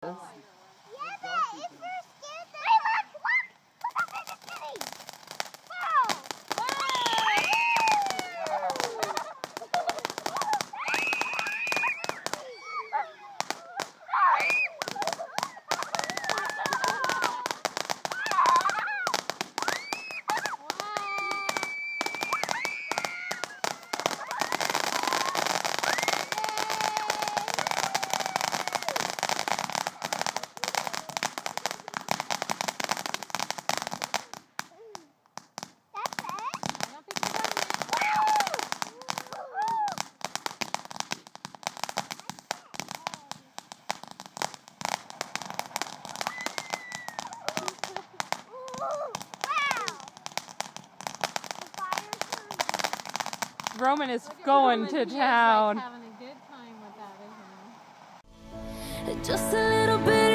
Roman is going to town. He's like having a good time with that, isn't he? Just a little bit.